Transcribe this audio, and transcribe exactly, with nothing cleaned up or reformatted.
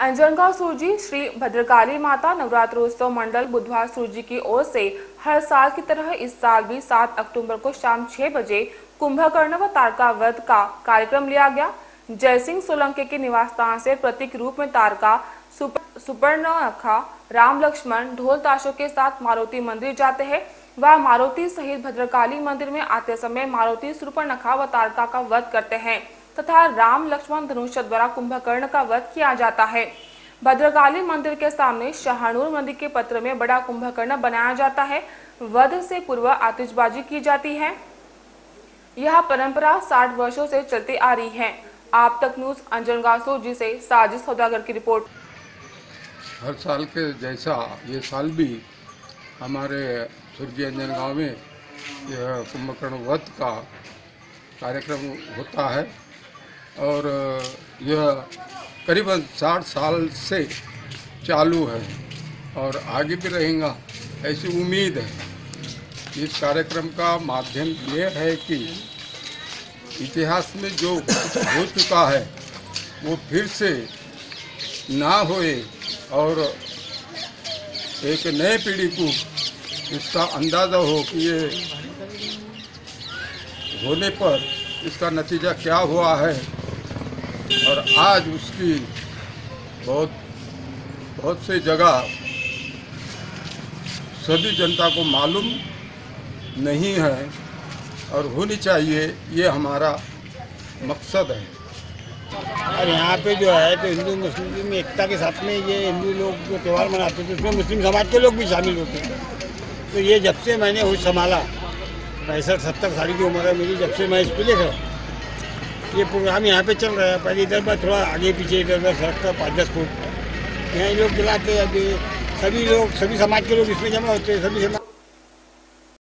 अंजनगांव सूरजी श्री भद्रकाली माता नवरात्रोत्सव मंडल बुधवार सूरजी की ओर से हर साल की तरह इस साल भी सात अक्टूबर को शाम छह बजे कुंभकर्ण व तारका वध का कार्यक्रम लिया गया। जयसिंह सोलंकी के निवास स्थान से प्रतीक रूप में तारका सुपर्णखा राम लक्ष्मण ढोल ताशों के साथ मारुति मंदिर जाते हैं। वह मारुति सहित भद्रकाली मंदिर में आते समय मारुति सुपर्णखा व तारका का वध करते हैं तथा राम लक्ष्मण धनुष द्वारा कुंभकर्ण का वध किया जाता है। भद्रकाली मंदिर के सामने शाहनूर नदी के पत्र में बड़ा कुंभकर्ण बनाया जाता है। वध से पूर्व आतिशबाजी की जाती है। यह परंपरा साठ वर्षों से चलती आ रही है। आप तक न्यूज अंजनगांव सूरजी से साजिद सौदागर की रिपोर्ट। हर साल के जैसा ये साल भी हमारे सूरजी अंजनगांव में यह कुंभकर्ण वध का कार्यक्रम होता है और यह करीबन साठ साल से चालू है और आगे भी रहेगा ऐसी उम्मीद है। इस कार्यक्रम का माध्यम ये है कि इतिहास में जो हो चुका है वो फिर से ना होए और एक नए पीढ़ी को इसका अंदाज़ा हो कि ये होने पर इसका नतीजा क्या हुआ है और आज उसकी बहुत बहुत सी जगह सभी जनता को मालूम नहीं है और होनी चाहिए, ये हमारा मकसद है। और यहाँ पे जो है तो हिंदू मुस्लिम में एकता के साथ में ये हिंदू लोग जो त्यौहार मनाते थे उसमें मुस्लिम समाज के लोग भी शामिल होते थे। तो ये जब से मैंने होश संभाला, पैंसठ सत्तर साल की उम्र है मेरी, जब से मैं इसको देख रहा हूँ ये प्रोग्राम यहाँ पे चल रहा है। पहले इधर पर थोड़ा आगे पीछे इधर उधर सड़क पर पाँच दस फुट यहाँ लोग जलाते हैं। अभी सभी लोग सभी समाज के लोग इसमें जमा होते हैं। सभी समाज